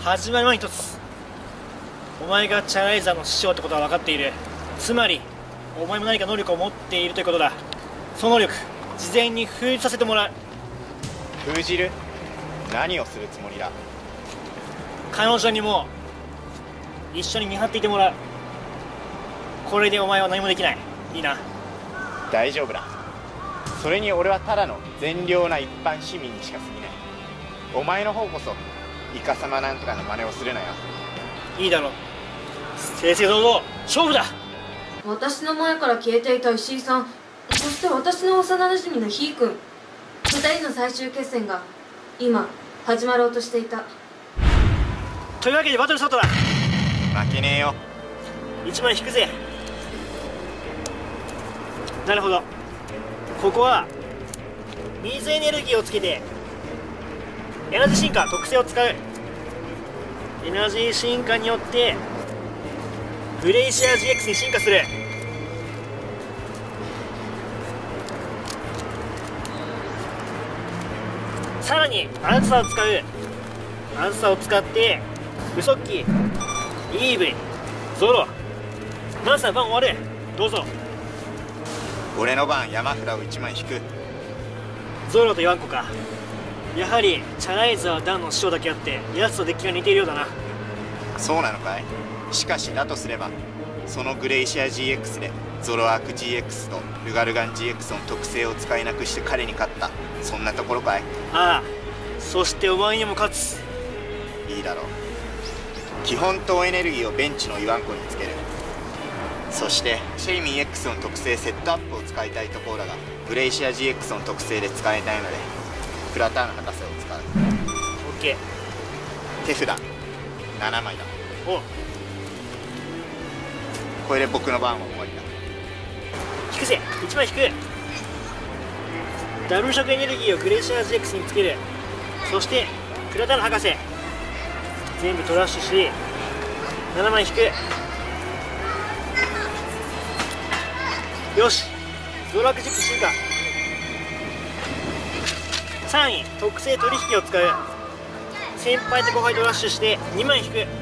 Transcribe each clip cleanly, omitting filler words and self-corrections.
始まりは一つ。お前がチャライザーの師匠ってことは分かっている。つまりお前も何か能力を持っているということだ。その能力事前に封じさせてもらう。 封じる？何をするつもりだ？ 彼女にも一緒に見張っていてもらう。これでお前は何もできない。いいな？ 大丈夫だ。それに俺はただの善良な一般市民にしか過ぎない。お前の方こそイカサマなんとかの真似をするなよ。 いいだろう。正々堂々勝負だ。 私の前から消えていた石井さん、そして私の幼馴染のひーくん、2人の最終決戦が今始まろうとしていた。 というわけでバトルスタートだ。 負けねえよ。 1枚引くぜ。なるほど。ここは水エネルギーをつけてエナジー進化特性を使う。エナジー進化によってグレイシアー GX に進化する。さらにアンサーを使う。アンサーを使ってウソッキー、イーブイ、ゾロ、マンさん番終わる。どうぞ。 俺の番山札を1枚引く。 ゾロとヨワンコか。やはりチャライザーはダンの師匠だけあって奴とデッキが似ているようだな。 そうなのかい？しかしだとすればそのグレイシア GX でゾロアーク GX とルガルガン GX の特性を使いなくして彼に勝った、そんなところかい？ ああ、そしてお前にも勝つ。 いいだろう。基本等エネルギーをベンチのイワンコにつける。そしてシェイミン X の特性セットアップを使いたいところだがグレイシア GX の特性で使えないのでクラターナ博士を使う。 オッケー。 手札7枚だ。 お、 これで僕の番は終わりだ。 引くぜ。1枚引く。ダブル色エネルギーをグレイシア GX につける。そしてクラターナ博士全部トラッシュし7枚引く。よし、ゾロアーク GX 進化。3位特性取引を使う。先輩と後輩とラッシュして2枚引く。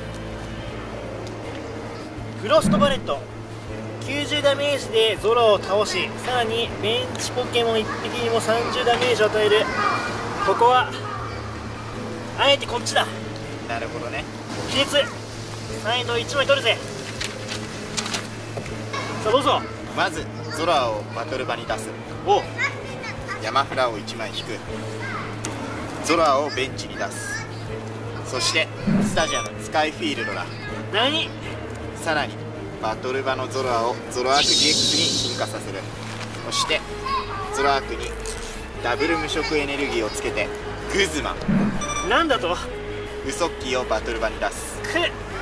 フロストバレット90ダメージでゾロを倒し、さらにベンチポケモン1匹にも30ダメージを与える。ここはあえてこっちだ。 なるほどね。 亀裂サイド1枚取るぜ。さあどうぞ。 まずゾラをバトル場に出す。 おう、 山札を1枚引く。ゾラをベンチに出す。そしてスタジアムスカイフィールドだ。 何？ さらにバトル場のゾラをゾロアーク GX に進化させる。そしてゾロアークにダブル無色エネルギーをつけてグズマン、 なんだと？ ウソッキーをバトル場に出す。 くっ。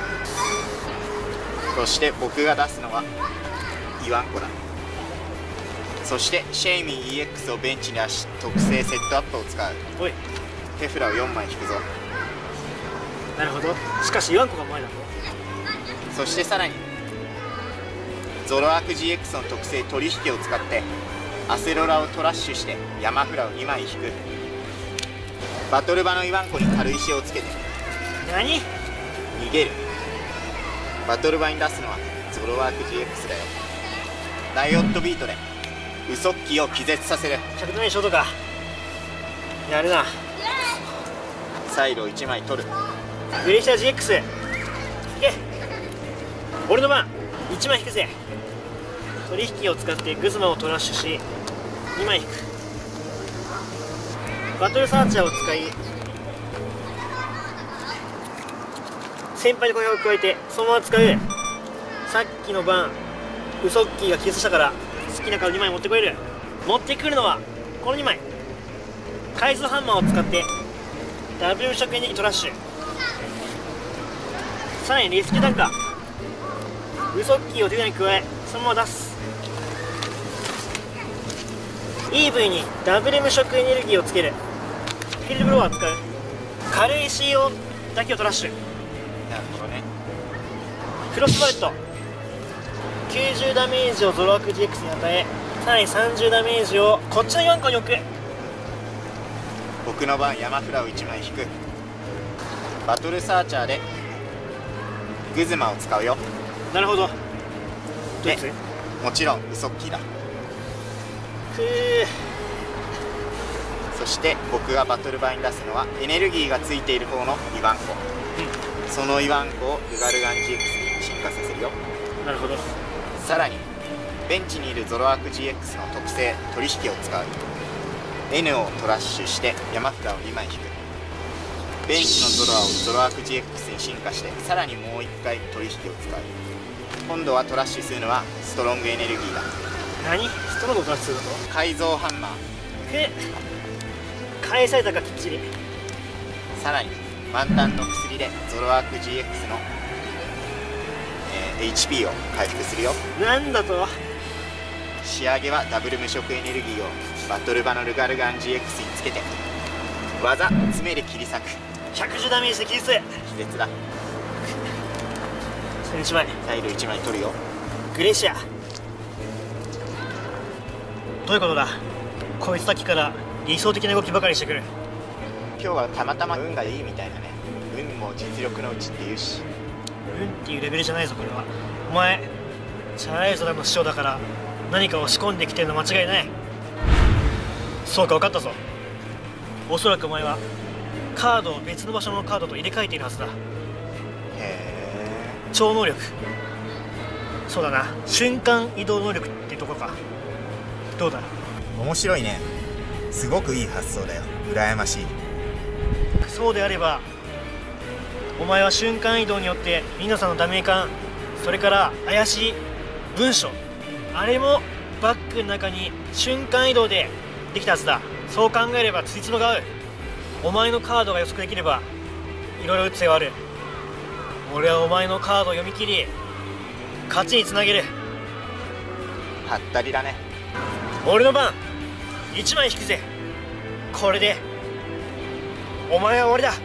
そして僕が出すのはイワンコだ。そしてシェイミン EX をベンチに出し特性セットアップを使う。 おい、 手札を4枚引くぞ。 なるほど。しかしヨワンコが前だと。 そしてさらにゾロアーク GX の特性取引を使ってアセロラをトラッシュして山札を2枚引く。バトル場のイワンコに軽石をつけて何？ 逃げる。バトル場に出すのはゾロアーク GX だよ。ライオットビートでウソッキーを気絶させる。 100度ないショートか。やるな。 サイドを1枚取る。 グレイシア GX いけ。俺の番1枚引くぜ。取引を使ってグズマをトラッシュし2枚引く。バトルサーチャーを使い先輩の声を加えてそのまま使う。さっきの番ウソッキーが気絶したから好きなカード2枚持ってこれる。持ってくるのはこの2枚。改造ハンマーを使ってダブル無色エネルギートラッシュ。さらにレスキュータンカーウソッキーを手札に加えそのまま出す。EV にダブル無色エネルギーをつける。フィールドブロワー使う。軽い CO だけをトラッシュ。 なるほどね。 クロスバレット90ダメージをゾロアーク GX に与え、さらに30ダメージをこっちの4個に置く。 僕の番山札を1枚引く。 バトルサーチャーでグズマを使うよ。 なるほど。どいつ？ もちろんウソッキーだ。そして僕がバトル場に出すのはエネルギーがついている方のイワンコ、そのイワンコをルガルガン GX に進化させるよ。 なるほど。 さらにベンチにいるゾロアーク GX の特性取引を使う。 N をトラッシュして山札を2枚引く。ベンチのゾロアをゾロアーク GX に進化してさらにもう1回取引を使う。今度はトラッシュするのはストロングエネルギーだ。 何？ストロングをトラッシュするの？ 改造ハンマー。 返されたかきっちり。 さらに満タンの薬でゾロアーク GX の、HP を回復するよ。 なんだと？ 仕上げはダブル無色エネルギーをバトル場のルガルガン GX につけて技爪で切り裂く。 110ダメージで切り裂く。 気絶だ。 それ1枚。 タイル1枚取るよ。 グレシア。どういうことだ？こいつさっきから理想的な動きばかりしてくる。 今日はたまたま運がいいみたいだね。運も実力のうちって言うし。 運っていうレベルじゃないぞこれは。お前チャラい空の師匠だから何かを仕込んできてるの間違いない。そうか、分かったぞ。おそらくお前はカードを別の場所のカードと入れ替えているはずだ。 へえ。 超能力。そうだな、瞬間移動能力ってとこか。どうだ？ 面白いね。すごくいい発想だよ。羨ましい。 そうであればお前は瞬間移動によって皆さんのダメー感、それから怪しい文書、あれもバッグの中に瞬間移動でできたはずだ。そう考えればつりつのが合う。お前のカードが予測できればいろいろ打つ手がある。俺はお前のカードを読み切り勝ちにつなげる。 はったりだね。 俺の番1枚引くぜ。これでお前は終わりだ。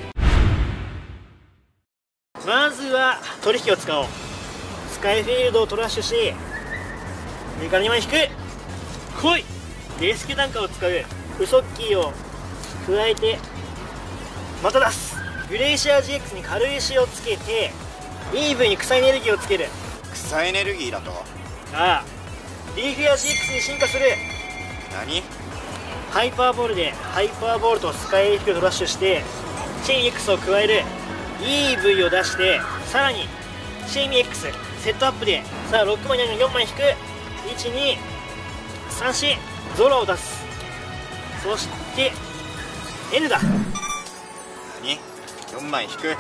まずは取引を使おう。スカイフィールドをトラッシュし上から2枚引く。来い。レスキュー単価を使う。ウソッキーを加えてまた出す。グレイシア GX に軽石をつけてイーブンに草エネルギーをつける。 草エネルギーだと？ ああ、リーフィア GX に進化する。 何？ ハイパーボールでハイパーボールとスカイフィールドトラッシュしてチェイン X を加える。 EV を出してさらにチェイン X セットアップでさあ6枚になるの4枚引く。1234ゾロを出す。そして N だ。 何？4枚引く。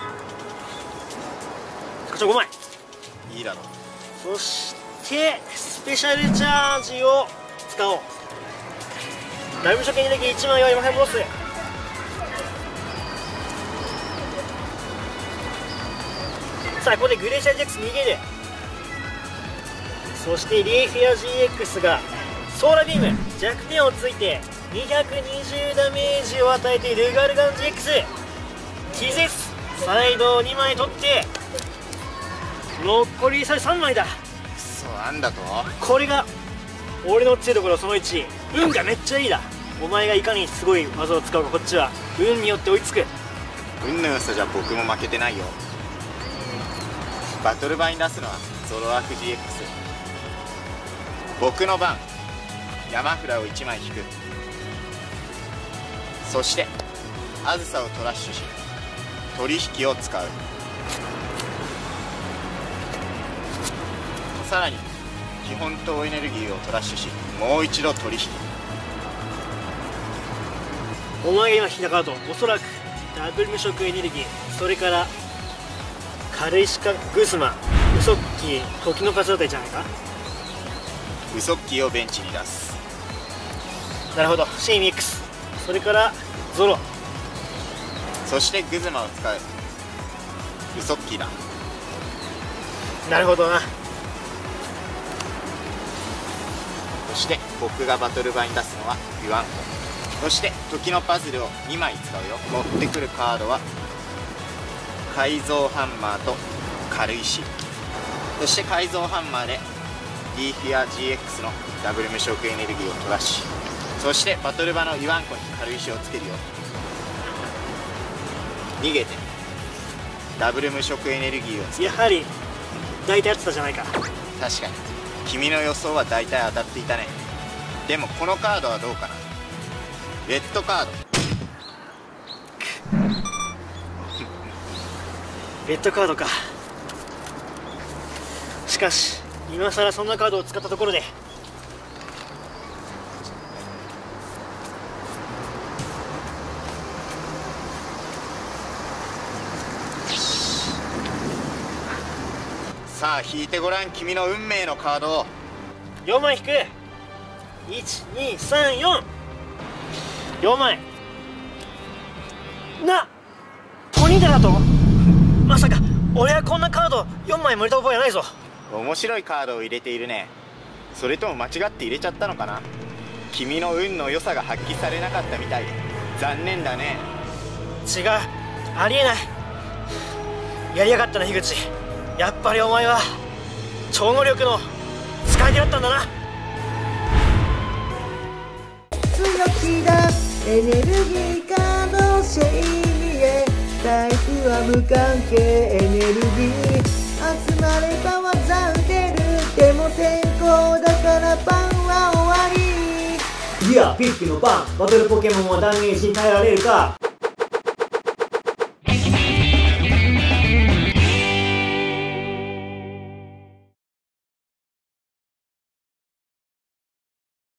こちら5枚いいだろう。 そしてスペシャルチャージを使おう。ダイブ初見エネルギー1枚を今から戻す。さあここでグレーシャー GX 逃げる。そしてリーフィア GX がソーラービーム弱点をついて220ダメージを与えてルガルガン GX 気絶。サイドを2枚取って残りさ3枚だ。 くそ、なんだと？ これが俺の強いところその1、運がめっちゃいいだ。お前がいかにすごい技を使うかこっちは運によって追いつく。 運の良さじゃ僕も負けてないよ。バトル場に出すのはゾロアーク GX。 僕の番山札を1枚引く。そしてあずさをトラッシュし取引を使う。さらに基本等エネルギーをトラッシュしもう一度取引。 お前が今引いたカードおそらくダブル無色エネルギー、それから軽石かグスマ、ウソッキー、時の風だったりじゃないか。 ウソッキーをベンチに出す。 なるほど、シェイミ X、 それからゾロ、 そしてグズマを使う。ウソッキーだ。 なるほどな。 そして僕がバトル場に出すのはユワンコ。そして時のパズルを2枚使うよ。持ってくるカードは改造ハンマーと軽石。そして改造ハンマーでリーフィア GX のダブル無色エネルギーをトラッシュ。そしてバトル場のユワンコに軽石をつけるよ。逃げてダブル無色エネルギーをつけやはり大体やってたじゃないか。 確かに君の予想は大体当たっていたね。でもこのカードはどうかな。レッドカード。 レッドカードか。しかし今さらそんなカードを使ったところでさあ引いてごらん、君の運命のカードを。 4枚引く。1234、4枚な。トニーダだと。まさか俺はこんなカード4枚も入れた覚えはないぞ。 面白いカードを入れているね。それとも間違って入れちゃったのかな。君の運の良さが発揮されなかったみたいで残念だね。 違う、ありえない。やりやがったな樋口。やっぱりお前は超能力の使い手だったんだな。 強気だエネルギーカードシェイミエ、タイプは無関係エネルギー、集まれば技打てる、でも先行だからパンは終わり。 いやピッピのパン、バトルポケモンは断言しに耐えられるか。